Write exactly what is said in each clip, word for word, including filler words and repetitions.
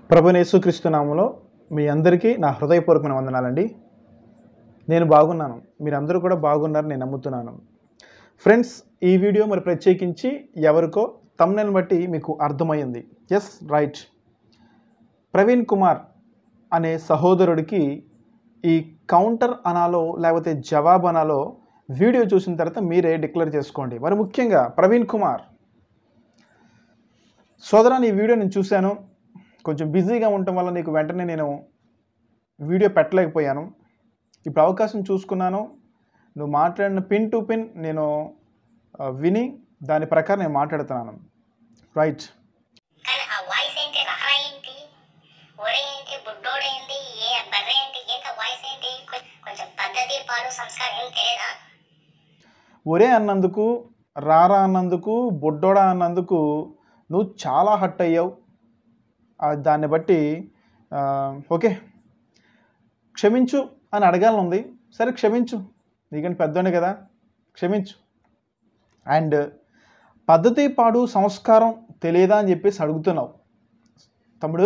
ప్రభువైన యేసుక్రీస్తు నామములో మీ అందరికీ నా హృదయపూర్వకమైన వందనాలండి. నేను బాగున్నాను, మీరందరూ కూడా బాగున్నారని నేను నమ్ముతున్నాను. ఫ్రెండ్స్, ఈ వీడియో మరి ప్రత్యేకించి ఎవరికో థంబ్నెయిల్ బట్టి మీకు అర్థమైంది. ఎస్ రైట్, ప్రవీణ్ కుమార్ అనే సహోదరుడికి ఈ కౌంటర్ అనాలో లేకపోతే జవాబు అనాలో వీడియో చూసిన తర్వాత మీరే డిక్లేర్ చేసుకోండి. మరి ముఖ్యంగా ప్రవీణ్ కుమార్ సోదరా, ఈ వీడియో నేను చూశాను, కొంచెం బిజీగా ఉండటం వల్ల నీకు వెంటనే నేను వీడియో పెట్టలేకపోయాను. ఇప్పుడు అవకాశం చూసుకున్నాను, నువ్వు మాట్లాడిన పిన్ టు పిన్ నేను విని దాని ప్రకారం నేను మాట్లాడుతున్నాను. రైట్, ఒరే అన్నందుకు, రారా అన్నందుకు, బుడ్డోడా అన్నందుకు నువ్వు చాలా హట్ అయ్యావు. దాన్ని బట్టి ఓకే క్షమించు అని అడగాలని ఉంది. సరే క్షమించు, నీకంటే పెద్దోనే కదా, క్షమించు. అండ్ పద్ధతి పాడు సంస్కారం తెలియదా అని చెప్పేసి అడుగుతున్నావు. తమ్ముడు,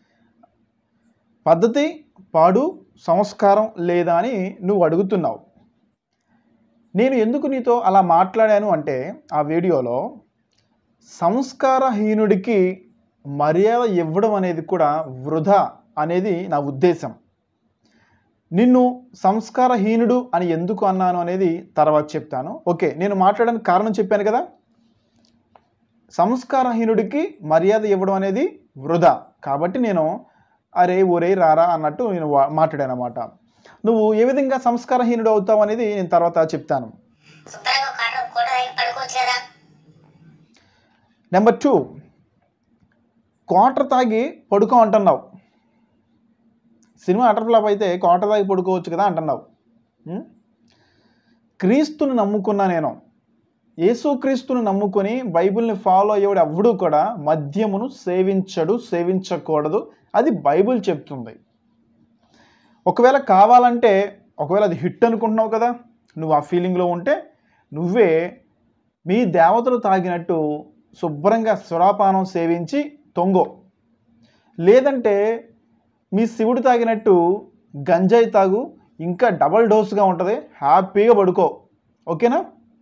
పద్ధతి పాడు సంస్కారం లేదా అని నువ్వు అడుగుతున్నావు. నేను ఎందుకు నీతో అలా మాట్లాడాను అంటే, ఆ వీడియోలో సంస్కారహీనుడికి మర్యాద ఇవ్వడం అనేది కూడా వృధా అనేది నా ఉద్దేశం. నిన్ను సంస్కారహీనుడు అని ఎందుకు అన్నాను అనేది తర్వాత చెప్తాను. ఓకే, నేను మాట్లాడడానికి కారణం చెప్పాను కదా. సంస్కారహీనుడికి మర్యాద ఇవ్వడం అనేది వృధా, కాబట్టి నేను అరే ఒరే రారా అన్నట్టు నేను మాట్లాడాను అన్నమాట. నువ్వు ఏ విధంగా సంస్కారహీనుడు అవుతావు అనేది నేను తర్వాత చెప్తాను. నెంబర్ టూ, క్వార్టర్ తాగి పడుకో అంటున్నావు. సినిమా అటర్ ఫ్లాప్ అయితే క్వార్టర్ తాగి పడుకోవచ్చు కదా అంటున్నావు. క్రీస్తుని నమ్ముకున్నా నేను, యేసుక్రీస్తుని నమ్ముకొని బైబిల్ని ఫాలో అయ్యేవాడు ఎవ్వడూ కూడా మద్యమును సేవించడు, సేవించకూడదు. అది బైబిల్ చెప్తుంది. ఒకవేళ కావాలంటే, ఒకవేళ అది హిట్ అనుకుంటున్నావు కదా, నువ్వు ఆ ఫీలింగ్లో ఉంటే నువ్వే మీ దేవతలు తాగినట్టు శుభ్రంగా సురాపానం సేవించి తొంగో. లేదంటే మీ శివుడు తాగినట్టు గంజాయి తాగు, ఇంకా డబల్ డోస్గా ఉంటుంది, హ్యాపీగా పడుకో. ఓకేనా?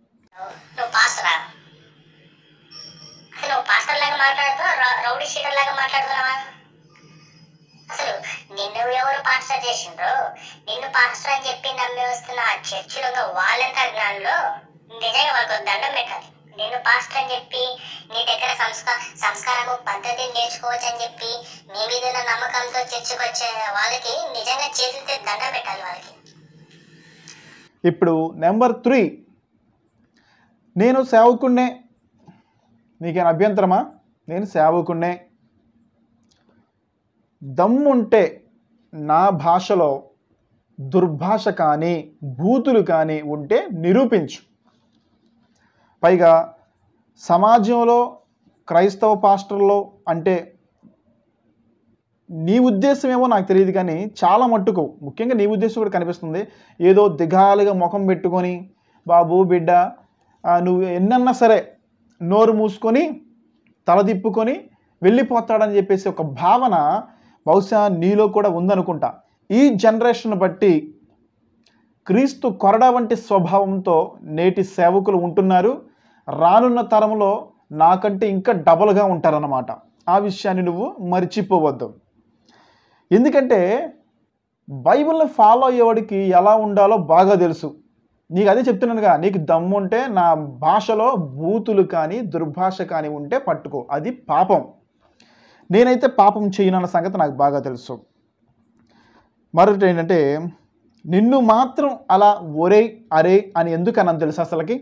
అసలు నిన్ను ఎవరు పాస్టర్ చేసిండ్రో, నిన్ను పాస్టర్ అని చెప్పి నమ్మి వస్తున్న ఆ చర్చిలో వాళ్ళంతా జ్ఞానంలో నిజంగా వాళ్ళకు దండం పెట్టాలి. నిన్ను పాస్టర్ అని చెప్పి నీ దగ్గర సంస్కార సంస్కారము పద్ధతి నేర్చుకోవచ్చు అని చెప్పి మీ మీద ఉన్న నమ్మకంతో చర్చకు వచ్చే వాళ్ళకి నిజంగా చేతులతో దండం పెట్టాలి వాళ్ళకి. ఇప్పుడు నెంబర్ త్రీ, నేను సేవకుణ్ణే, నీకేం అభ్యంతరమా? నేను సేవకుణ్ణే. దమ్ముంటే నా భాషలో దుర్భాష కానీ బూతులు కానీ ఉంటే నిరూపించు. పైగా సమాజంలో క్రైస్తవ పాస్టర్లో అంటే నీ ఉద్దేశం ఏమో నాకు తెలియదు, కానీ చాలా మట్టుకు ముఖ్యంగా నీ ఉద్దేశం కూడా కనిపిస్తుంది. ఏదో దిగాలుగా ముఖం పెట్టుకొని, బాబు బిడ్డ నువ్వు ఎన్నన్నా సరే నోరు మూసుకొని తల తిప్పుకొని వెళ్ళిపోతాడని చెప్పేసి ఒక భావన బహుశా నీలో కూడా ఉందనుకుంటా. ఈ జనరేషన్ బట్టి క్రీస్తు కొరడా వంటి స్వభావంతో నేటి సేవకులు ఉంటున్నారు. రానున్న తరంలో నాకంటే ఇంకా డబల్గా ఉంటారన్నమాట. ఆ విషయాన్ని నువ్వు మర్చిపోవద్దు. ఎందుకంటే బైబిల్ని ఫాలో అయ్యేవాడికి ఎలా ఉండాలో బాగా తెలుసు. నీకు అదే చెప్తున్నానుగా, నీకు దమ్ముంటే నా భాషలో బూతులు కానీ దుర్భాష కానీ ఉంటే పట్టుకో, అది పాపం. నేనైతే పాపం చేయనన్న సంగతి నాకు బాగా తెలుసు. మరొకటి ఏంటంటే, నిన్ను మాత్రం అలా ఒరే అరే అని ఎందుకు అన్నాను తెలుసు అసలుకి?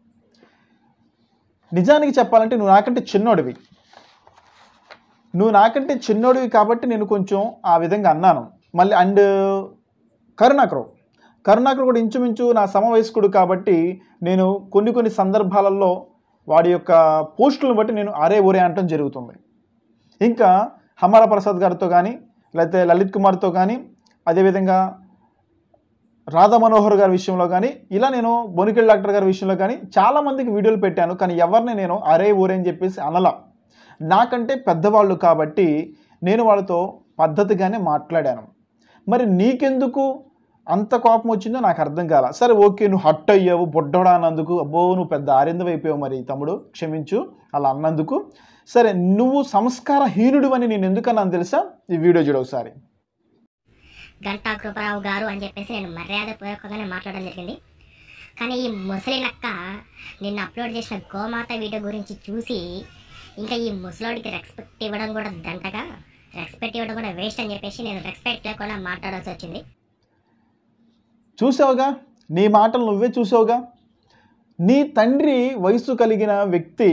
నిజానికి చెప్పాలంటే నువ్వు నాకంటే చిన్నోడివి నువ్వు నాకంటే చిన్నోడివి కాబట్టి నేను కొంచెం ఆ విధంగా అన్నాను. మళ్ళీ అండ్ కరుణాకరు కరుణాకరు కూడా ఇంచుమించు నా సమవయస్కుడు కాబట్టి నేను కొన్ని కొన్ని సందర్భాలలో వాడి యొక్క పోస్టులను బట్టి నేను అరే ఒరే అనటం జరుగుతుంది. ఇంకా హమారా ప్రసాద్ గారితో కానీ, లేకపోతే లలిత్ కుమార్తో కానీ, అదేవిధంగా రాధా మనోహర్ గారి విషయంలో కానీ, ఇలా నేను బొనికెళ్ళ డాక్టర్ గారి విషయంలో కానీ చాలామందికి వీడియోలు పెట్టాను. కానీ ఎవరిని నేను అరే ఊరే అని చెప్పేసి అనలా. నాకంటే పెద్దవాళ్ళు కాబట్టి నేను వాళ్ళతో పద్ధతిగానే మాట్లాడాను. మరి నీకెందుకు అంత కోపం వచ్చిందో నాకు అర్థం కాల. సరే ఓకే, నువ్వు హట్ అయ్యావు బుడ్డోడా అన్నందుకు, అబ్బో నువ్వు పెద్ద ఆరిందవైపోయావు మరి తమ్ముడు, క్షమించు అలా అన్నందుకు. సరే నువ్వు సంస్కారహీనుడు అని నేను ఎందుకన్నాను తెలుసా? ఈ వీడియో చూడు ఒకసారి. గంటా కృపారావు గారు అని చెప్పేసి నేను మర్యాదపూర్వకంగానే మాట్లాడడం జరిగింది. కానీ ఈ ముసలి నక్క నిన్న అప్లోడ్ చేసిన గోమాత వీడియో గురించి చూసి ఇంకా ఈ ముసలోడికి రెస్పెక్ట్ ఇవ్వడం కూడా దంటగా, రెస్పెక్ట్ ఇవ్వడం కూడా వేస్ట్ అని చెప్పేసి నేను రెస్పెక్ట్ లేకుండా మాట్లాడాల్సి వచ్చింది. చూసావుగా, నీ మాటలు నువ్వే చూసావుగా. నీ తండ్రి వయసు కలిగిన వ్యక్తి,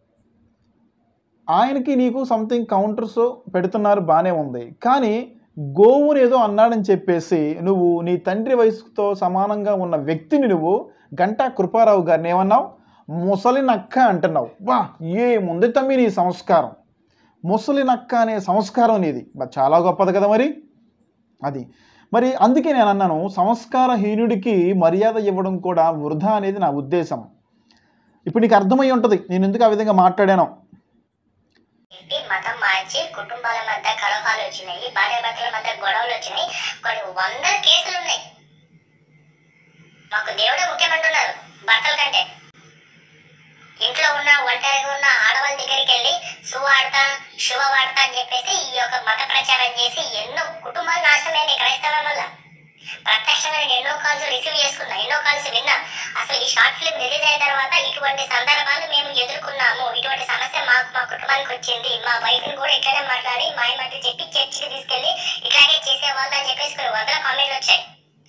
ఆయనకి నీకు సంథింగ్ కౌంటర్స్ పెడుతున్నారు, బాగానే ఉంది. కానీ గోవుని ఏదో అన్నాడని చెప్పేసి నువ్వు నీ తండ్రి వయసుతో సమానంగా ఉన్న వ్యక్తిని నువ్వు గంటా కృపారావు గారిని ఏమన్నావు? ముసలి నక్క అంటున్నావు. వా, ఏముంది తమ్మి నీ సంస్కారం, ముసలి నక్క అనే సంస్కారం నీది చాలా గొప్పది కదా. మరి అది మరి అందుకే నేను అన్నాను, సంస్కారహీనుడికి మర్యాద ఇవ్వడం కూడా వృధా అనేది నా ఉద్దేశం. ఇప్పుడు నీకు అర్థమై ఉంటుంది నేను ఎందుకు ఆ విధంగా మాట్లాడాను. మతం మార్చి కుటుంబాల మధ్య కలహాలు వచ్చినాయి, భార్య భర్తల మధ్య గొడవలు వచ్చినాయి, కొన్ని వందల కేసులు ఉన్నాయి. మాకు దేవుడే ముఖ్యమంటున్నారు భర్తల కంటే. ఇంట్లో ఉన్న ఒంటరిగా ఉన్న ఆడవాళ్ళ దగ్గరికి వెళ్ళి సువార్త శుభవార్త అని చెప్పేసి ఈ యొక్క మత ప్రచారం చేసి ఎన్నో కుటుంబాలు నాశనమైంది క్రైస్తవం వల్ల. ప్రత్యక్షంగా నేను ఎన్నో కాల్స్ రిసీవ్ చేసుకున్నా, ఎన్నో కాల్స్ విన్నా. అసలు ఈ షార్ట్ ఫిల్మ్ రిలీజ్ అయిన తర్వాత ఇటువంటి సందర్భాలు మేము ఎదుర్కొన్నాము, ఇటువంటి సమస్య మాకు మా కుటుంబానికి వచ్చింది, మా వైఫ్ని కూడా ఇట్లానే మాట్లాడి మాయ మాట చెప్పి చర్చికి తీసుకెళ్లి ఇట్లాగే చేసేవాళ్ళు అని చెప్పేసి కొన్ని వందల కామెంట్లు వచ్చాయి.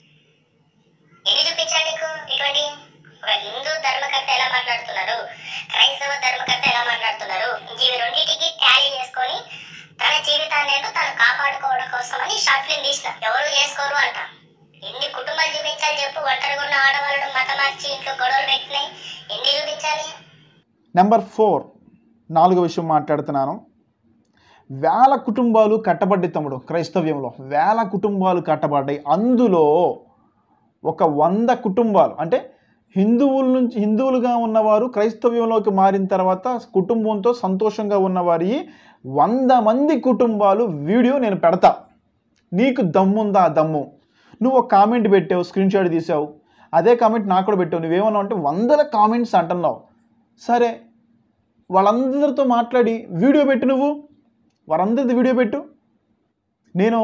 ఎన్ని చూపించాలి నీకు ఇటువంటి? ఒక హిందూ ధర్మకర్త ఎలా మాట్లాడుతున్నారు, క్రైస్తవ ధర్మకర్త ఎలా మాట్లాడుతున్నారు, ఇవి రెండింటికి టాలీ చేసుకొని తన జీవితాన్ని ఏంటో తను కాపాడుకోవడం కోసం అని షార్ట్ ఫిల్మ్ తీసిన. ఎవరు చేసుకోరు అంట. ఎన్ని కుటుంబాలు చూపించాలి చెప్పు? ఒంటరిగా ఉన్న ఆడవాళ్ళు మత మార్చి ఇంట్లో గొడవలు పెట్టినాయి, ఎన్ని చూపించాలి? నెంబర్ ఫోర్, నాలుగో విషయం మాట్లాడుతున్నాను. వేల కుటుంబాలు కట్టబడ్డాయి తమ్ముడు, క్రైస్తవ్యంలో వేల కుటుంబాలు కట్టబడ్డాయి. అందులో ఒక వంద కుటుంబాలు అంటే హిందువుల నుంచి హిందువులుగా ఉన్నవారు క్రైస్తవ్యంలోకి మారిన తర్వాత కుటుంబంతో సంతోషంగా ఉన్నవారి వంద మంది కుటుంబాలు వీడియో నేను పెడతా. నీకు దమ్ముందా? దమ్ము. నువ్వు ఒక కామెంట్ పెట్టావు, స్క్రీన్ షాట్ తీసావు, అదే కామెంట్ నాకు కూడా పెట్టావు. నువ్వేమన్నావు అంటే వందల కామెంట్స్ అంటున్నావు. సరే వాళ్ళందరితో మాట్లాడి వీడియో పెట్టు, నువ్వు వారందరిది వీడియో పెట్టు. నేను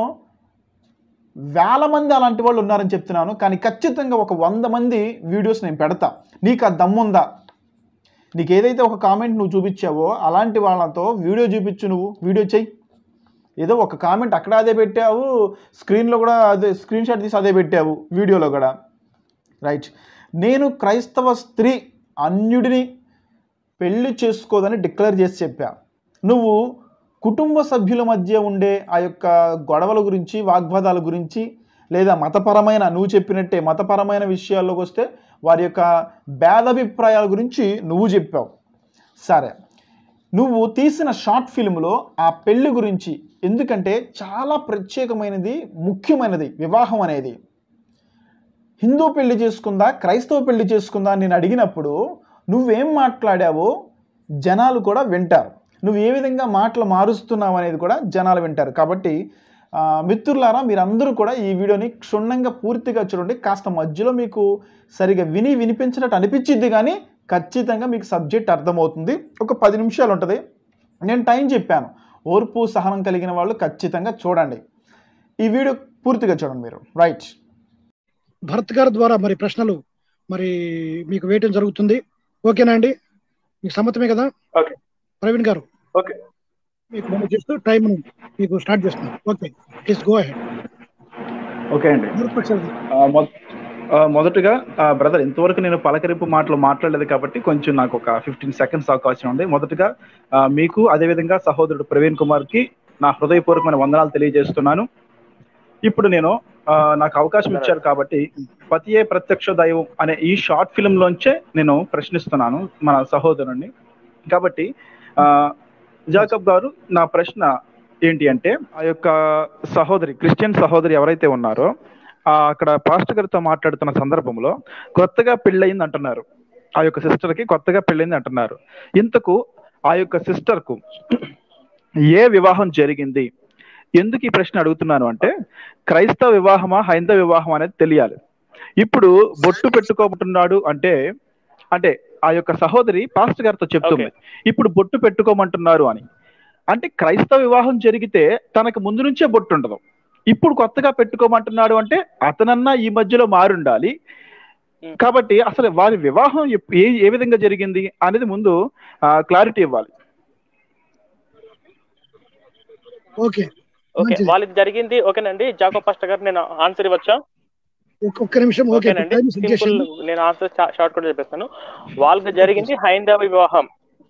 వేల మంది అలాంటి వాళ్ళు ఉన్నారని చెప్తున్నాను, కానీ ఖచ్చితంగా ఒక వంద మంది వీడియోస్ నేను పెడతా. నీకు ఆ దమ్ముందా? నీకు ఏదైతే ఒక కామెంట్ నువ్వు చూపించావో అలాంటి వాళ్ళతో వీడియో చూపించు, నువ్వు వీడియో చెయ్యి. ఏదో ఒక కామెంట్ అక్కడ అదే పెట్టావు, స్క్రీన్లో కూడా అదే స్క్రీన్ షాట్ తీసి అదే పెట్టావు, వీడియోలో కూడా. రైట్. నేను క్రైస్తవ స్త్రీ అన్యుడిని పెళ్లి చేసుకోదని డిక్లేర్ చేసి చెప్పా. నువ్వు కుటుంబ సభ్యుల మధ్య ఉండే ఆ యొక్క గొడవల గురించి, వాగ్వాదాల గురించి, లేదా మతపరమైన నువ్వు చెప్పినట్టే మతపరమైన విషయాల్లోకి వస్తే వారి యొక్క భేదాభిప్రాయాల గురించి నువ్వు చెప్పావు. సరే, నువ్వు తీసిన షార్ట్ ఫిల్మ్లో ఆ పెళ్లి గురించి, ఎందుకంటే చాలా ప్రత్యేకమైనది, ముఖ్యమైనది వివాహం అనేది. హిందూ పెళ్లి చేసుకుందా క్రైస్తవ పెళ్లి చేసుకుందా అని నేను అడిగినప్పుడు నువ్వేం మాట్లాడావో జనాలు కూడా వింటారు. నువ్వు ఏ విధంగా మాటలు మారుస్తున్నావు అనేది కూడా జనాలు వింటారు. కాబట్టి మిత్రులారా, మీరందరూ కూడా ఈ వీడియోని క్షుణ్ణంగా పూర్తిగా చూడండి. కాస్త మధ్యలో మీకు సరిగా విని వినిపించినట్టు అనిపించింది, కానీ ఖచ్చితంగా మీకు సబ్జెక్ట్ అర్థమవుతుంది. ఒక పది నిమిషాలు ఉంటుంది. నేను టైం చెప్పాను. ఓర్పు సహనం కలిగిన వాళ్ళు ఖచ్చితంగా చూడండి. ఈ వీడియో పూర్తిగా చూడండి మీరు. రైట్. భరత్ గారి ద్వారా మరి ప్రశ్నలు మరి మీకు వేయటం జరుగుతుంది. ఓకేనా అండి? మీకు సమ్మతమే కదా? ఓకే ప్రవీణ్ గారు. ఓకే, మీకు మనం చేస్తూ టైం మీకు స్టార్ట్ చేస్తున్నాం. Okay, please go ahead. Okay అండి. మొదటగా బ్రదర్, ఇంతవరకు నేను పలకరింపు మాటలు మాట్లాడలేదు కాబట్టి కొంచెం నాకు ఒక ఫిఫ్టీన్ సెకండ్స్ అవకాశం ఉంది. మొదటగా మీకు, అదేవిధంగా సహోదరుడు ప్రవీణ్ కుమార్కి నా హృదయపూర్వకమైన వందనాలు తెలియజేస్తున్నాను. ఇప్పుడు నేను నాకు అవకాశం ఇచ్చారు కాబట్టి పతియే ప్రత్యక్ష దైవం అనే ఈ షార్ట్ ఫిల్మ్ లోంచే నేను ప్రశ్నిస్తున్నాను మన సహోదరుణ్ణి. కాబట్టి జాకబ్ గారు, నా ప్రశ్న ఏంటి అంటే, ఆ యొక్క సహోదరి, క్రిస్టియన్ సహోదరి ఎవరైతే ఉన్నారో అక్కడ పాస్టర్ గారితో మాట్లాడుతున్న సందర్భంలో కొత్తగా పెళ్ళయింది అంటున్నారు. ఆ యొక్క సిస్టర్కి కొత్తగా పెళ్ళయింది అంటున్నారు. ఇంతకు ఆ యొక్క సిస్టర్కు ఏ వివాహం జరిగింది? ఎందుకు ఈ ప్రశ్న అడుగుతున్నాను అంటే, క్రైస్తవ వివాహమా హైందవ వివాహం అనేది తెలియాలి. ఇప్పుడు బొట్టు పెట్టుకోమంటున్నాడు అంటే అంటే ఆ యొక్క సహోదరి పాస్టర్ గారితో చెప్తుంది, ఇప్పుడు బొట్టు పెట్టుకోమంటున్నారు అని. అంటే క్రైస్తవ వివాహం జరిగితే తనకు ముందు నుంచే బొట్టు ఉండదు, ఇప్పుడు కొత్తగా పెట్టుకోమంటున్నాడు అంటే అతనన్నా ఈ మధ్యలో మారుండాలి. కాబట్టి అసలు వారి వివాహం ఎప్- ఏ ఏ విధంగా జరిగింది అనేది ముందు క్లారిటీ ఇవ్వాలి. ఓకే ఓకే, మంచిది. వాళ్ళకి జరిగింది. ఓకేనండి జాకో పాస్టర్ గారు, నేను ఆన్సర్ ఇవ్వచ్చా? ఒక్క- ఒక్క నిమిషం. ఓకే ఓకేనండి, టైం సింపుల్. చేసింది. నేను ఆన్సర్ షార్ట్ కూడా చెప్పేస్తాను. వాళ్ళకి జరిగింది హైందవ వివాహం.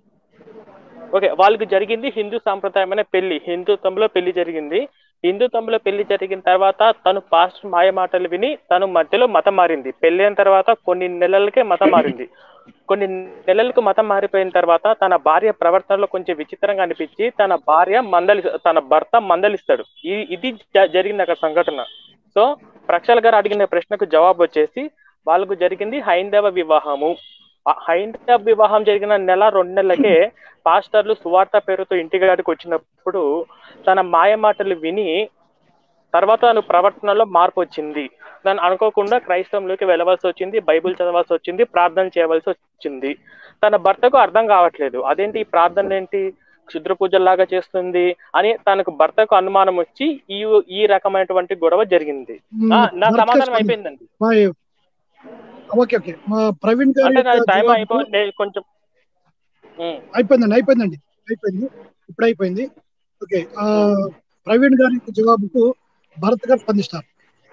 ఓకే, వాళ్ళకి జరిగింది హిందూ సాంప్రదాయమైన పెళ్లి. హిందుత్వంలో పెళ్లి జరిగింది. హిందుత్వంలో పెళ్లి జరిగిన తర్వాత తను పాస్టర్ మాయ మాటలు విని తను మధ్యలో మతం మారింది. పెళ్ళైన తర్వాత కొన్ని నెలలకే మతం మారింది. కొన్ని నెలలకు మతం మారిపోయిన తర్వాత తన భార్య ప్రవర్తనలో కొంచెం విచిత్రంగా అనిపించి తన భార్య మందలి తన భర్త మందలిస్తాడు. ఈ ఇది జ- జరిగింది అక్కడ సంఘటన. సో ప్రక్షాళ్ గారు అడిగిన ప్రశ్నకు జవాబు వచ్చేసి వాళ్ళకు జరిగింది హైందవ వివాహము. ఆ హైందవ వివాహం జరిగిన నెల రెండు నెలలకే పాస్టర్లు సువార్త పేరుతో ఇంటిగాడికి వచ్చినప్పుడు తన మాయ మాటలు విని తర్వాత తన ప్రవర్తనలో మార్పు వచ్చింది. దాన్ని అనుకోకుండా క్రైస్తవంలోకి వెళ్ళవలసి వచ్చింది, బైబిల్ చదవాల్సి వచ్చింది, ప్రార్థన చేయవలసి వచ్చింది. తన భర్తకు అర్థం కావట్లేదు, అదేంటి ఈ ప్రార్థన ఏంటి క్షుద్ర పూజల్లాగా చేస్తుంది అని తనకు భర్తకు అనుమానం వచ్చి ఈ ఈ రకమైనటువంటి గొడవ జరిగింది. ఆ, నా భరత్ గారు సమాధానం స్పంది- అయిపోయిందండి. మా ఓకే ఓకే మా ప్రవీణ్ గారి అంటే నా యొక్క టైం జవాబుకు అయిపోయింది కొంచెం. ఉమ్, అయిపోయిందండి అయిపోయిందండి అయిపోయింది ఇప్పుడు అయిపోయింది. ఓకే ఆ, ఉమ్. ప్రవీణ్ గారి యొక్క జవాబుకు భరత్ గారు స్పందిస్తారు.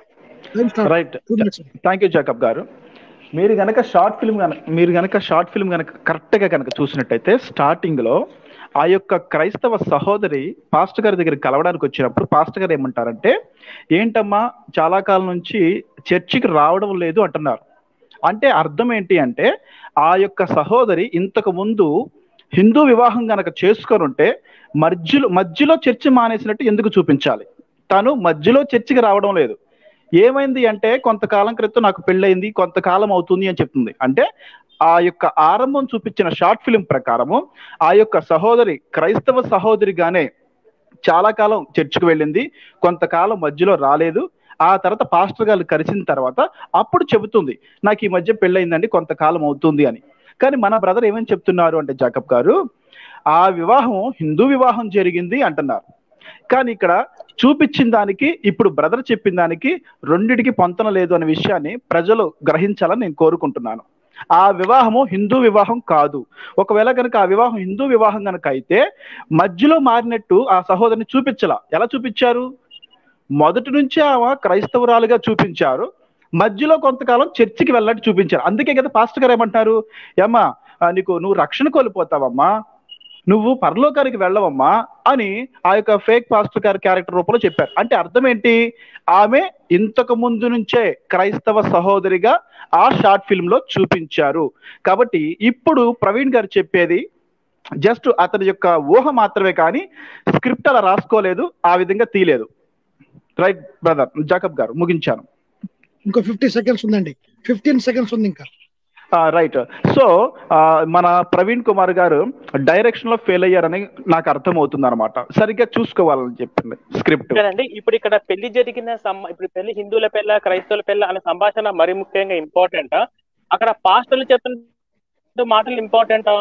Time start. Right, two minutes. Thank you Jacob గారు. మీరు గనక షార్ట్ ఫిల్మ్ గనక మీరు గనక షార్ట్ ఫిల్మ్ గనక కరెక్ట్గా కనుక చూసినట్టయితే స్టార్టింగ్ లో ఆ యొక్క క్రైస్తవ సహోదరి పాస్టర్ గారి దగ్గర కలవడానికి వచ్చినప్పుడు పాస్టర్ గారు ఏమంటారంటే, ఏంటమ్మా చాలా కాలం నుంచి చర్చికి రావడం లేదు అంటున్నారు. అంటే అర్థం ఏంటి అంటే, ఆ యొక్క సహోదరి ఇంతకు ముందు హిందూ వివాహం గనక చేసుకొని ఉంటే మధ్యలో మధ్యలో చర్చి మానేసినట్టు ఎందుకు చూపించాలి? తను మధ్యలో చర్చికి రావడం లేదు. ఏమైంది అంటే, కొంతకాలం క్రితం నాకు పెళ్ళయింది, కొంతకాలం అవుతుంది అని చెప్తుంది. అంటే ఆ యొక్క ఆరంభం చూపించిన షార్ట్ ఫిలిం ప్రకారము ఆ యొక్క సహోదరి క్రైస్తవ సహోదరిగానే చాలా కాలం చర్చికి వెళ్ళింది, కొంతకాలం మధ్యలో రాలేదు. ఆ తర్వాత పాస్టర్ గారు కలిసిన తర్వాత అప్పుడు చెబుతుంది, నాకు ఈ మధ్య పెళ్ళయిందండి, కొంతకాలం అవుతుంది అని. కానీ మన బ్రదర్ ఏమని చెప్తున్నారు అంటే జాకబ్ గారు, ఆ వివాహం హిందూ వివాహం జరిగింది అంటున్నారు. కానీ ఇక్కడ చూపించిన దానికి ఇప్పుడు బ్రదర్ చెప్పిన దానికి రెండిటికి పొంతన లేదు అనే విషయాన్ని ప్రజలు గ్రహించాలని నేను కోరుకుంటున్నాను. ఆ వివాహము హిందూ వివాహం కాదు. ఒకవేళ కనుక ఆ వివాహం హిందూ వివాహం కనుక అయితే మధ్యలో మారినట్టు ఆ సహోదరిని చూపించలా. ఎలా చూపించారు? మొదటి నుంచే ఆమె క్రైస్తవురాలుగా చూపించారు, మధ్యలో కొంతకాలం చర్చికి వెళ్ళినట్టు చూపించారు. అందుకే కదా పాస్టర్ గారు ఏమంటారు, ఏమ్మా ఆ, నీకు నువ్వు రక్షణ కోల్పోతావమ్మా, నువ్వు పరలోకానికి వెళ్ళవమ్మా అని ఆ యొక్క ఫేక్ పాస్టర్ గారి క్యారెక్టర్ రూపంలో చెప్పారు. అంటే అర్థం ఏంటి? ఆమె ఇంతకు ముందు నుంచే క్రైస్తవ సహోదరిగా ఆ షార్ట్ ఫిల్మ్ లో చూపించారు. కాబట్టి ఇప్పుడు ప్రవీణ్ గారు చెప్పేది జస్ట్ అతని యొక్క ఊహ మాత్రమే, కానీ స్క్రిప్ట్ అలా రాసుకోలేదు, ఆ విధంగా తీయలేదు. రైట్ బ్రదర్ జాకబ్ గారు, ముగించాను. ఇంకో ఫిఫ్టీ సెకండ్స్ ఉందండి. ఫిఫ్టీన్ సెకండ్స్ ఉంది ఇంకా. రైట్. సో మన ప్రవీణ్ కుమార్ గారు డైరెక్షన్ లో ఫెయిల్ అయ్యారని నాకు అర్థం అవుతుంది అనమాట. సరిగ్గా చూసుకోవాలని చెప్పింది స్క్రిప్ట్. ఓకేనండి, ఇప్పుడు ఇక్కడ పెళ్లి జరిగిన సం- ఇప్పుడు పెళ్లి హిందువుల పెళ్ళ క్రైస్తవుల పెళ్ళ అనే సంభాషణ మరి ముఖ్యంగా ఇంపార్టెంటా, అక్కడ పాస్టర్లు చెప్తున్న మాటలు ఇంపార్టెంటా?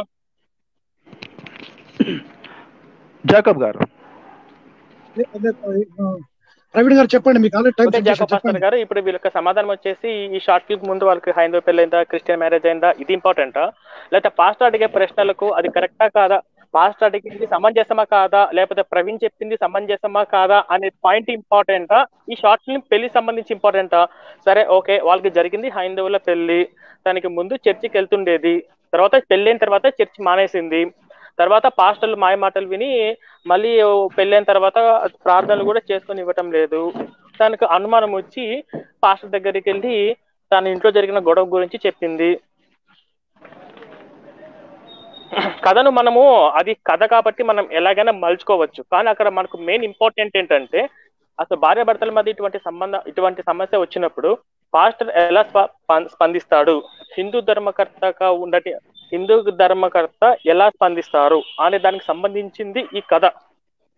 జాకబ్ గారు, అదే, ఆ, ప్రవీణ్ గారు చెప్పండి, మీకు ఆల్రెడీ టైం ఓకే ఫిక్స్ జాకో చేశారు, పాస్టర్ చెప్పండి. గారు, ఇప్పుడు వీళ్ళకి సమాధానం వచ్చేసి ఈ షార్ట్ ఫిల్మ్ ముందు వాళ్ళకి హైందవ పెళ్ళి అయిందా, క్రిస్టియన్ మ్యారేజ్ అయిందా, ఇది ఇంపార్టెంటా, లేకపోతే పాస్టర్ అడిగే ప్రశ్నలకు అది కరెక్టా కాదా, పాస్టర్ అడిగింది సమంజసమా కాదా, లేకపోతే ప్రవీణ్ చెప్పింది సమంజసమా కాదా అనే పాయింట్ ఇంపార్టెంటా, ఈ షార్ట్ ఫిల్మ్ పెళ్లి సంబంధించి ఇంపార్టెంటా? సరే ఓకే, వాళ్ళకి జరిగింది హైందవుల పెళ్లి, దానికి ముందు చర్చికి వెళ్తుండేది, తర్వాత పెళ్ళైన తర్వాత చర్చి మానేసింది, తర్వాత పాస్టర్లు మాయ మాటలు విని మళ్ళీ పెళ్ళైన తర్వాత ప్రార్థనలు కూడా చేసుకొని ఇవ్వటం లేదు. తనకు అనుమానం వచ్చి పాస్టర్ దగ్గరికి వెళ్ళి తన ఇంట్లో జరిగిన గొడవ గురించి చెప్పింది. కథను మనము అది కథ కాబట్టి మనం ఎలాగైనా మలుచుకోవచ్చు, కానీ అక్కడ మనకు మెయిన్ ఇంపార్టెంట్ ఏంటంటే అసలు భార్య భర్తల మధ్య ఇటువంటి సంబంధం ఇటువంటి సమస్య వచ్చినప్పుడు పాస్టర్ ఎలా స్ప- స్పందిస్తాడు, హిందూ ధర్మకర్తగా ఉండటి హిందూ ధర్మకర్త ఎలా స్పందిస్తారు అనే దానికి సంబంధించింది ఈ కథ.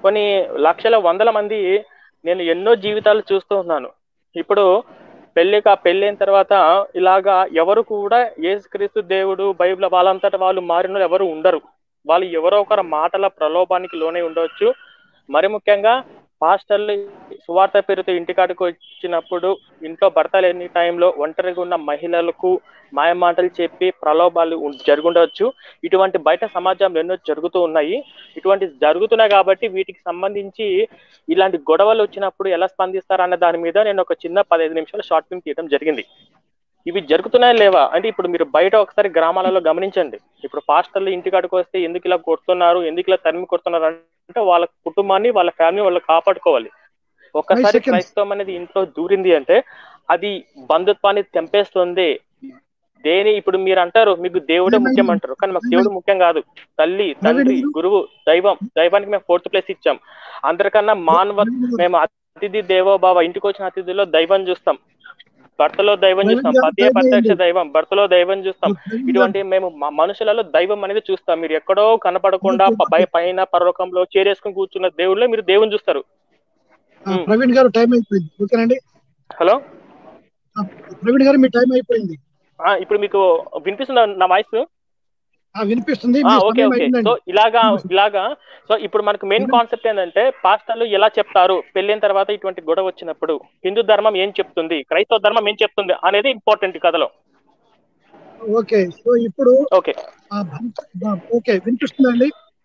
కొన్ని లక్షల వందల మంది నేను ఎన్నో జీవితాలు చూస్తూ ఉన్నాను. ఇప్పుడు పెళ్లిక పెళ్ళైన తర్వాత ఇలాగా ఎవరు కూడా యేసుక్రీస్తు దేవుడు బైబిల్ వాళ్ళంతట వాళ్ళు మారిన ఎవరు ఉండరు. వాళ్ళు ఎవరో ఒకరి మాటల ప్రలోభానికి లోనే ఉండవచ్చు. మరి ముఖ్యంగా పాస్టర్లు సువార్త పేరుతో ఇంటికాడికి వచ్చినప్పుడు ఇంట్లో భర్త లేని టైంలో ఒంటరిగా ఉన్న మహిళలకు మాయ మాటలు చెప్పి ప్రలోభాలు జరుగుండవచ్చు. ఇటువంటి బయట సమాజంలో ఎన్నో జరుగుతూ ఉన్నాయి. ఇటువంటి జరుగుతున్నాయి కాబట్టి వీటికి సంబంధించి ఇలాంటి గొడవలు వచ్చినప్పుడు ఎలా స్పందిస్తారు అన్న దాని మీద నేను ఒక చిన్న పదిహేను నిమిషాలు షార్ట్ ఫిల్మ్ తీయడం జరిగింది. ఇవి జరుగుతున్నాయా లేవా అంటే ఇప్పుడు మీరు బయట ఒకసారి గ్రామాలలో గమనించండి. ఇప్పుడు పాస్టర్లు ఇంటికాడికి వస్తే ఎందుకు ఇలా కొడుతున్నారు, ఎందుకు ఇలా తరిమి కొడుతున్నారు అంటే వాళ్ళ కుటుంబాన్ని వాళ్ళ ఫ్యామిలీ వాళ్ళు కాపాడుకోవాలి. ఒక్కసారి క్రైస్తవం అనేది ఇంట్లో దూరింది అంటే అది బంధుత్వాన్ని తెంపేస్తుంది. దేని ఇప్పుడు మీరు అంటారు మీకు దేవుడే ముఖ్యం అంటారు, కానీ మాకు దేవుడు ముఖ్యం కాదు. తల్లి, తండ్రి, గురువు, దైవం దైవానికి మేము ఫోర్త్ ప్లేస్ ఇచ్చాం. అందరికన్నా మానవ మేము అతిథి దేవో భావ, ఇంటికి వచ్చిన అతిథిలో దైవం చూస్తాం, భర్తలో దైవం చూస్తాం, పతియే ప్రత్యక్ష దైవం, భర్తలో దైవం చూస్తాం. ఇటువంటి మేము మనుషులలో దైవం అనేది చూస్తాం. మీరు ఎక్కడో కనపడకుండా పైన పరలోకంలో చేరేసుకుని కూర్చున్న దేవుళ్ళే మీరు దేవుని చూస్తారు. ప్రవీణ్ గారు టైం అయిపోయింది. ఓకేనండి. హలో ప్రవీణ్ గారు మీ టైం అయిపోయింది. ఇప్పుడు మీకు వినిపిస్తుందా నా వాయిస్? వినిపిస్తుంది. ఓకే ఓకే సో ఇలాగా ఇలాగా సో ఇప్పుడు మనకు మెయిన్ కాన్సెప్ట్ ఏంటంటే పాస్టర్లు ఎలా చెప్తారు పెళ్ళైన తర్వాత ఇటువంటి గొడవ వచ్చినప్పుడు, హిందూ ధర్మం ఏం చెప్తుంది, క్రైస్తవ ధర్మం ఏం చెప్తుంది అనేది ఇంపార్టెంట్ కథలో. ఓకే సో ఇప్పుడు ఓకే ఓకే వినిపిస్తుందండి.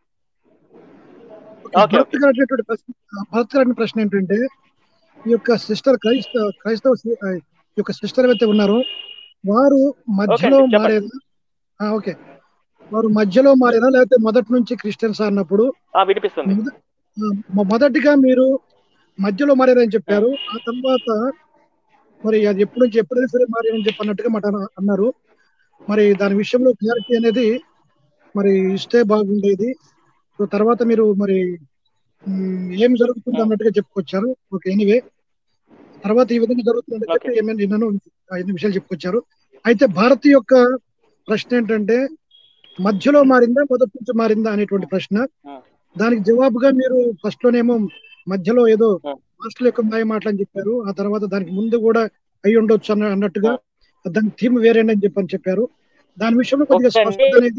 భరత్ గారి ప్రశ్న భరత్ గారి ప్రశ్న ఏంటంటే ఈ యొక్క సిస్టర్ క్రైస్తవ క్రైస్తవ ఈ యొక్క సిస్టర్ అయితే ఉన్నారో వారు మధ్యలో మారేదా? ఓకే వారు మధ్యలో మారేనా లేకపోతే మొదటి నుంచి క్రిస్టియన్స్ అన్నప్పుడు వినిపిస్తుంది. మొదటిగా మీరు మధ్యలో మారేదని చెప్పారు, ఆ తర్వాత మరి అది ఎప్పుడు నుంచి ఎప్పుడైనా సరే మారేనని చెప్పి అన్నట్టుగా మాట అన్నారు. మరి దాని విషయంలో క్లారిటీ అనేది మరి ఇస్తే బాగుండేది. సో తర్వాత మీరు మరి ఏం జరుగుతుంది అన్నట్టుగా చెప్పుకొచ్చారు. ఓకే ఎనీవే తర్వాత ఈ విధంగా జరుగుతుందని చెప్పి ఏమైనా విన్నాను, ఐదు నిమిషాలు చెప్పుకొచ్చారు. అయితే భారత్ యొక్క ప్రశ్న ఏంటంటే మధ్యలో మారిందా మొదటి నుంచి మారిందా అనేటువంటి ప్రశ్న. దానికి జవాబుగా మీరు ఫస్ట్ లోనేమో మధ్యలో ఏదో మాస్టర్ల యొక్క మాయ మాటలని చెప్పారు, ఆ తర్వాత దానికి ముందు కూడా అయి ఉండొచ్చు అన్న అన్నట్టుగా దాని థీమ్ వేరేనని చెప్పని చెప్పారు. దాని విషయంలో కొద్దిగా స్పష్టత అనేది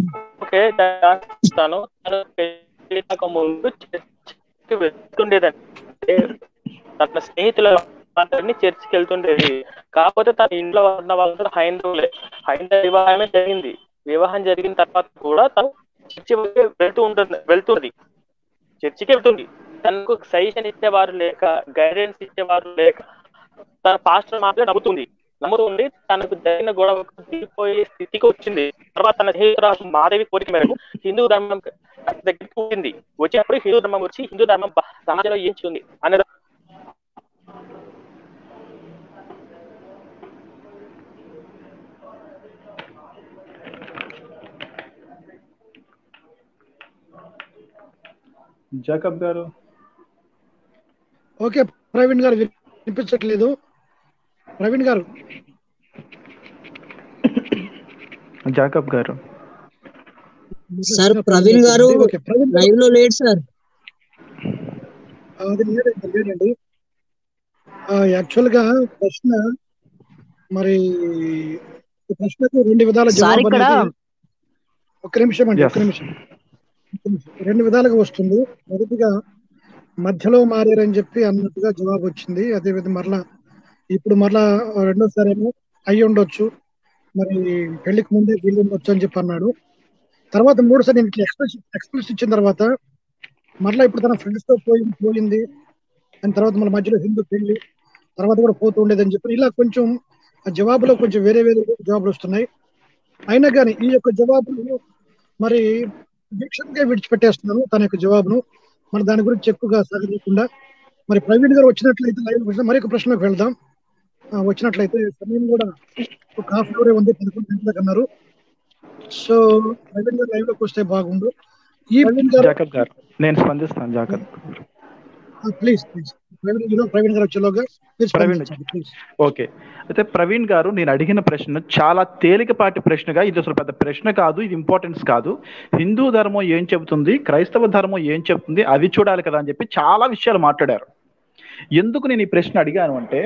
ముందు వెళ్తుండేదంటే తన స్నేహితుల అందరినీ చర్చికి వెళ్తుండేది. కాకపోతే తన ఇంట్లో ఉన్న వాళ్ళందరూ హైందవులే. హైందవ వివాహమే జరిగింది. వివాహం జరిగిన తర్వాత కూడా తను చర్చి వెళ్తూ ఉంటుంది వెళ్తుంది చర్చికి వెళ్తుంది. తనకు సజెషన్ ఇచ్చేవారు లేక, గైడెన్స్ ఇచ్చేవారు లేక తన పాస్టర్ మాత్రమే నమ్ముతుంది నమ్ముతుంది తనకు జరిగిన గొడవ దిగిపోయే స్థితికి వచ్చింది. తర్వాత తన స్నేహితురాలు మాధవి కోరిక మేరకు హిందూ ధర్మం దగ్గరికి వచ్చింది. వచ్చినప్పుడు హిందూ ధర్మం వచ్చి హిందూ ధర్మం సమాజంలో ఏంచుంది అనే జాకబ్ గారు. ఓకే ప్రవీణ్ గారు వినిపించట్లేదు. ప్రవీణ్ గారు జాకబ్ గారు సార్ ప్రవీణ్ గారు లైవ్ లో లేడు సార్. అది లేదండి లేదండి యాక్చువల్ గా ప్రశ్న మరి ప్రశ్నకు రెండు విధాల జవాబు అనేది ఒక నిమిషం అండి ఒక నిమిషం రెండు విధాలుగా వస్తుంది. మొదటిగా మధ్యలో మారారని చెప్పి అన్నట్టుగా జవాబు వచ్చింది. అదేవిధంగా మరలా ఇప్పుడు మరలా రెండోసారి ఏమో అయ్యి ఉండొచ్చు, మరి పెళ్లికి ముందే వీళ్ళు ఉండొచ్చు అని చెప్పి అన్నాడు. తర్వాత మూడోసారి నేను ఎక్స్ప్రెస్ ఎక్స్ప్రెస్ ఇచ్చిన తర్వాత మరలా ఇప్పుడు తన ఫ్రెండ్స్ తో పోయి పోయింది అని తర్వాత మన మధ్యలో హిందూ పెళ్లి తర్వాత కూడా పోతూ ఉండేదని చెప్పి ఇలా కొంచెం ఆ జవాబులో కొంచెం వేరే వేరే జవాబులు వస్తున్నాయి. అయినా కానీ ఈ యొక్క జవాబులు మరి దీక్షగా విడిచిపెట్టేస్తున్నాను తన యొక్క జవాబును. మన దాని గురించి ఎక్కువగా సాగకుండా మరి ప్రవీణ్ గారు వచ్చినట్లయితే లైవ్ మరి ఒక ప్రశ్నకు వెళ్దాం. వచ్చినట్లయితే సమయం కూడా ఒక హాఫ్ అవరే ఉంది, పదకొండు గంటలకు అన్నారు. సో ప్రవీణ్ గారు లైవ్ లోకి వస్తే బాగుండు. ఈ ప్రవీణ్ గారు నేను స్పందిస్తాను. జాకబ్ ప్లీజ్ ప్లీజ్ ప్రవీణ్ గారు వచ్చేలోగా మీరు ప్రవీణ్ స్పందించండి ప్లీజ్. ఓకే. అయితే ప్రవీణ్ గారు, నేను అడిగిన ప్రశ్న చాలా తేలికపాటి ప్రశ్నగా, ఇది అసలు పెద్ద ప్రశ్న కాదు, ఇది ఇంపార్టెన్స్ కాదు. హిందూ ధర్మం ఏం చెబుతుంది, క్రైస్తవ ధర్మం ఏం చెబుతుంది, అది చూడాలి కదా అని చెప్పి చాలా విషయాలు మాట్లాడారు. ఎందుకు నేను ఈ ప్రశ్న అడిగాను అంటే,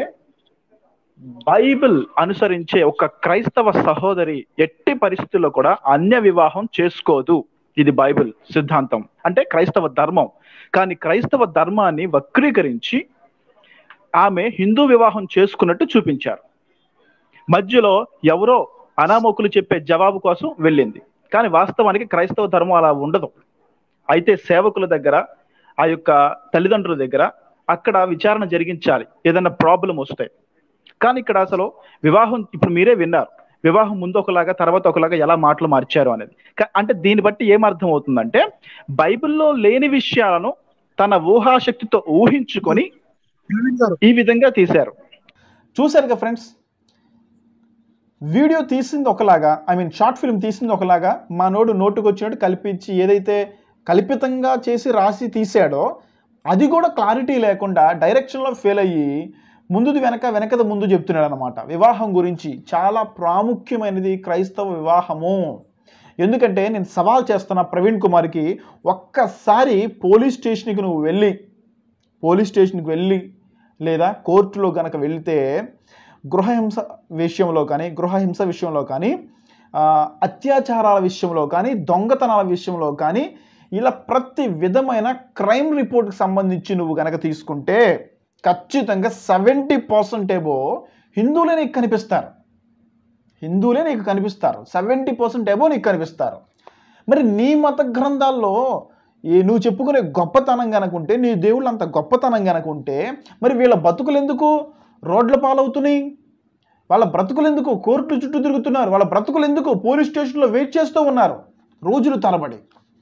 బైబిల్ అనుసరించే ఒక క్రైస్తవ సహోదరి ఎట్టి పరిస్థితుల్లో కూడా అన్య వివాహం చేసుకోదు. ఇది బైబిల్ సిద్ధాంతం, అంటే క్రైస్తవ ధర్మం. కానీ క్రైస్తవ ధర్మాన్ని వక్రీకరించి ఆమె హిందూ వివాహం చేసుకున్నట్టు చూపించారు. మధ్యలో ఎవరో అనామకులు చెప్పే జవాబు కోసం వెళ్ళింది. కానీ వాస్తవానికి క్రైస్తవ ధర్మం అలా ఉండదు. అయితే సేవకుల దగ్గర, ఆ యొక్క తల్లిదండ్రుల దగ్గర అక్కడ విచారణ జరిగించాలి ఏదైనా ప్రాబ్లం వస్తే. కానీ ఇక్కడ అసలు వివాహం, ఇప్పుడు మీరే విన్నారు, వివాహం ముందు ఒకలాగా తర్వాత ఒకలాగా ఎలా మాటలు మార్చారు అనేది. అంటే దీన్ని బట్టి ఏమర్థం అవుతుందంటే, బైబిల్లో లేని విషయాలను తన ఊహాశక్తితో ఊహించుకొని ఈ విధంగా తీశారు. చూశారుగా ఫ్రెండ్స్, వీడియో తీసింది ఒకలాగా, ఐ మీన్ షార్ట్ ఫిల్మ్ తీసింది ఒకలాగా, మా నోడు నోటుకు వచ్చినట్టు కల్పించి ఏదైతే కల్పితంగా చేసి రాసి తీసాడో అది కూడా క్లారిటీ లేకుండా డైరెక్షన్లో ఫెయిల్ అయ్యి ముందుది వెనక వెనకది ముందు చెప్తున్నాడు అనమాట. వివాహం గురించి చాలా ప్రాముఖ్యమైనది క్రైస్తవ వివాహము. ఎందుకంటే నేను సవాల్ చేస్తున్న ప్రవీణ్ కుమార్కి, ఒక్కసారి పోలీస్ స్టేషన్కి నువ్వు వెళ్ళి పోలీస్ స్టేషన్కి వెళ్ళి లేదా కోర్టులో కనుక వెళితే గృహహింస విషయంలో కానీ గృహహింస విషయంలో కానీ అత్యాచారాల విషయంలో కానీ దొంగతనాల విషయంలో కానీ ఇలా ప్రతి విధమైన క్రైమ్ రిపోర్ట్కి సంబంధించి నువ్వు కనుక తీసుకుంటే ఖచ్చితంగా సెవెంటీ పర్సెంట్ ఏవో హిందువులే నీకు కనిపిస్తారు. హిందువులే నీకు కనిపిస్తారు సెవెంటీ పర్సెంట్ ఏవో నీకు కనిపిస్తారు. మరి నీ మత గ్రంథాల్లో ఈ నువ్వు చెప్పుకునే గొప్పతనం కనుకుంటే, నీ దేవుళ్ళు అంత గొప్పతనం కనుకుంటే, మరి వీళ్ళ బతుకులు ఎందుకు రోడ్ల పాలవుతున్నాయి? వాళ్ళ బ్రతుకులు ఎందుకు కోర్టు చుట్టూ తిరుగుతున్నారు? వాళ్ళ బ్రతుకులు ఎందుకు పోలీస్ స్టేషన్లో వెయిట్ చేస్తూ ఉన్నారు రోజులు తరబడి?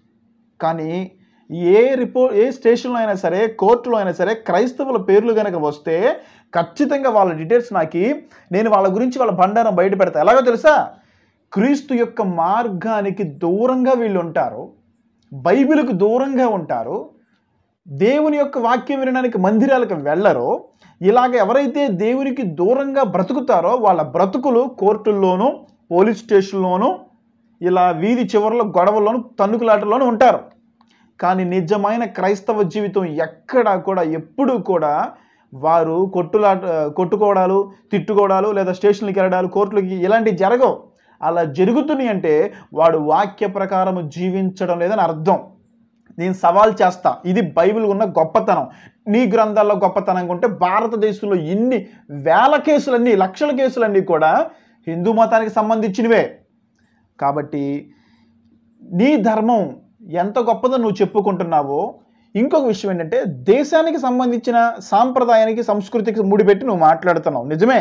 కానీ ఏ రిపో ఏ స్టేషన్లో అయినా సరే, కోర్టులో అయినా సరే, క్రైస్తవుల పేర్లు కనుక వస్తే ఖచ్చితంగా వాళ్ళ డీటెయిల్స్ నాకు, నేను వాళ్ళ గురించి వాళ్ళ బండారం బయట పెడతా. ఎలాగో తెలుసా? క్రీస్తు యొక్క మార్గానికి దూరంగా వీళ్ళు ఉంటారు, బైబిల్కు దూరంగా ఉంటారు, దేవుని యొక్క వాక్యం వినడానికి మందిరాలకు వెళ్ళరు. ఇలాగ ఎవరైతే దేవునికి దూరంగా బ్రతుకుతారో వాళ్ళ బ్రతుకులు కోర్టుల్లోనూ పోలీస్ స్టేషన్లోనూ ఇలా వీధి చివరిలో గొడవల్లోనూ తన్నుకులాటల్లోనూ ఉంటారు. కానీ నిజమైన క్రైస్తవ జీవితం ఎక్కడా కూడా ఎప్పుడూ కూడా వారు కొట్టులాట కొట్టుకోవడాలు, తిట్టుకోవడాలు, లేదా స్టేషన్లకి వెళ్ళడాలు, కోర్టులకి ఇలాంటివి జరగవు. అలా జరుగుతున్నాయి అంటే వాడు వాక్య ప్రకారం జీవించడం లేదని అర్థం. నేను సవాల్ చేస్తా, ఇది బైబిల్ ఉన్న గొప్పతనం. నీ గ్రంథాల్లో గొప్పతనంగా ఉంటే భారతదేశంలో ఇన్ని వేల కేసులన్నీ, లక్షల కేసులన్నీ కూడా హిందూ మతానికి సంబంధించినవే. కాబట్టి నీ ధర్మం ఎంత గొప్పదో నువ్వు చెప్పుకుంటున్నావో, ఇంకొక విషయం ఏంటంటే దేశానికి సంబంధించిన సాంప్రదాయానికి, సంస్కృతికి ముడిపెట్టి నువ్వు మాట్లాడుతున్నావు. నిజమే,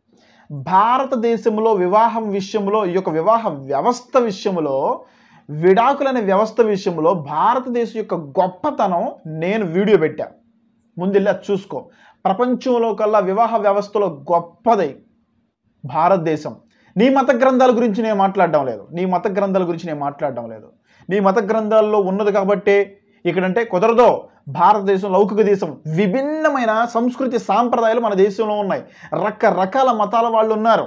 భారతదేశంలో వివాహం విషయంలో, ఈ యొక్క వివాహ వ్యవస్థ విషయంలో, విడాకులనే వ్యవస్థ విషయంలో భారతదేశం యొక్క గొప్పతనం నేను వీడియో పెట్టా, ముందెళ్ళి అది చూసుకో. ప్రపంచంలో కల్లా వివాహ వ్యవస్థలో గొప్పది భారతదేశం. నీ మత గ్రంథాల గురించి నేను మాట్లాడడం లేదు, నీ మత గ్రంథాల గురించి నేను మాట్లాడడం లేదు. నీ మత గ్రంథాల్లో ఉన్నది కాబట్టి ఇక్కడంటే కుదరదో. భారతదేశం లౌకిక దేశం, విభిన్నమైన సంస్కృతి సాంప్రదాయాలు మన దేశంలో ఉన్నాయి, రకరకాల మతాల వాళ్ళు ఉన్నారు.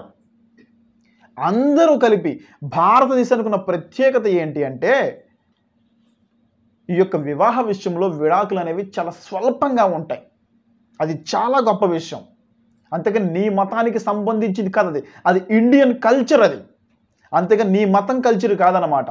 అందరూ కలిపి భారతదేశానికి ఉన్న ప్రత్యేకత ఏంటి అంటే, ఈ యొక్క వివాహ విషయంలో విడాకులు అనేవి చాలా స్వల్పంగా ఉంటాయి. అది చాలా గొప్ప విషయం. అంతేగాని నీ మతానికి సంబంధించింది కాదు, అది అది ఇండియన్ కల్చర్ అది. అంతేగాని నీ మతం కల్చర్ కాదనమాట.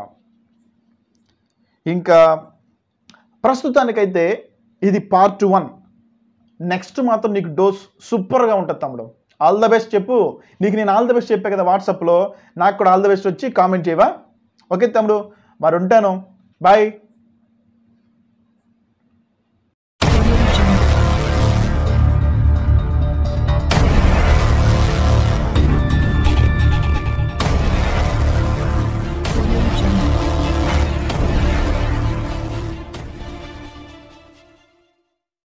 ఇంకా ప్రస్తుతానికైతే ఇది పార్ట్ వన్. నెక్స్ట్ మాత్రం నీకు డోస్ సూపర్గా ఉంటుంది తమ్ముడు. ఆల్ ద బెస్ట్ చెప్పు. నీకు నేను ఆల్ ద బెస్ట్ చెప్పా కదా వాట్సాప్లో, నాకు కూడా ఆల్ ద బెస్ట్ వచ్చి కామెంట్ చేయవా? ఓకే తమ్ముడు, మరి ఉంటాను, బాయ్.